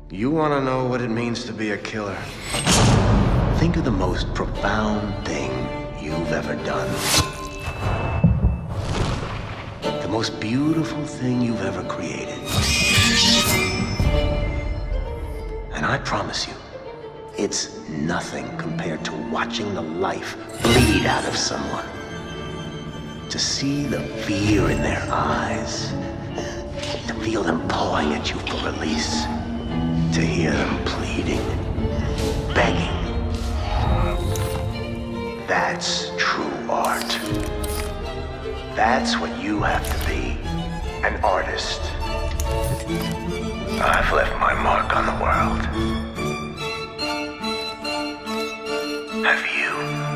You want to know what it means to be a killer? Think of the most profound thing you've ever done. The most beautiful thing you've ever created. And I promise you, it's nothing compared to watching the life bleed out of someone. To see the fear in their eyes. To feel them pawing at you for release. To hear them pleading, begging. That's true art. That's what you have to be, an artist. I've left my mark on the world. Have you?